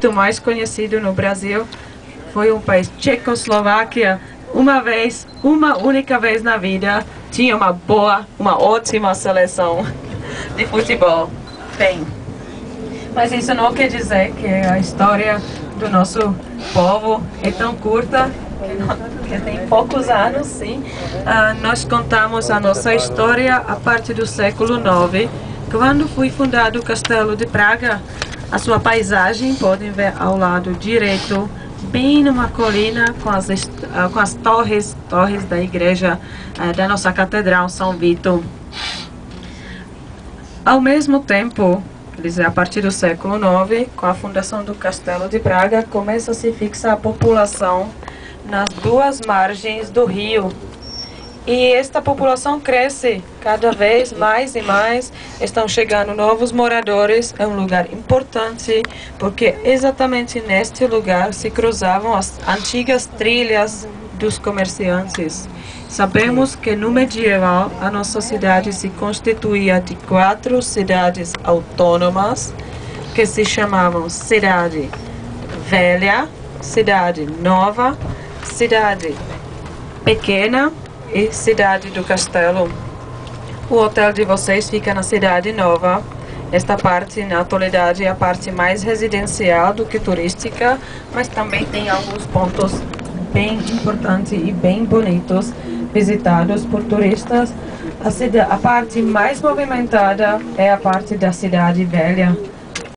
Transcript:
muito mais conhecido no Brasil foi um país, Tchecoslováquia. Uma única vez na vida, tinha uma ótima seleção de futebol. Bem, mas isso não quer dizer que a história do nosso povo é tão curta, que tem poucos anos, sim. Nós contamos a nossa história a partir do século IX, quando foi fundado o Castelo de Praga. A sua paisagem, podem ver ao lado direito, bem numa colina com as torres da igreja da nossa Catedral São Vito. Ao mesmo tempo, quer dizer, a partir do século IX, com a fundação do Castelo de Praga, começa a se fixar a população nas duas margens do rio. E esta população cresce cada vez mais e mais, estão chegando novos moradores. É um lugar importante, porque exatamente neste lugar se cruzavam as antigas trilhas dos comerciantes. Sabemos que no medieval a nossa cidade se constituía de 4 cidades autônomas, que se chamavam Cidade Velha, Cidade Nova, Cidade Pequena e Cidade do Castelo. O hotel de vocês fica na Cidade Nova. Esta parte, na atualidade, é a parte mais residencial do que turística, mas também tem alguns pontos bem importantes e bem bonitos, visitados por turistas. A parte mais movimentada é a parte da Cidade Velha.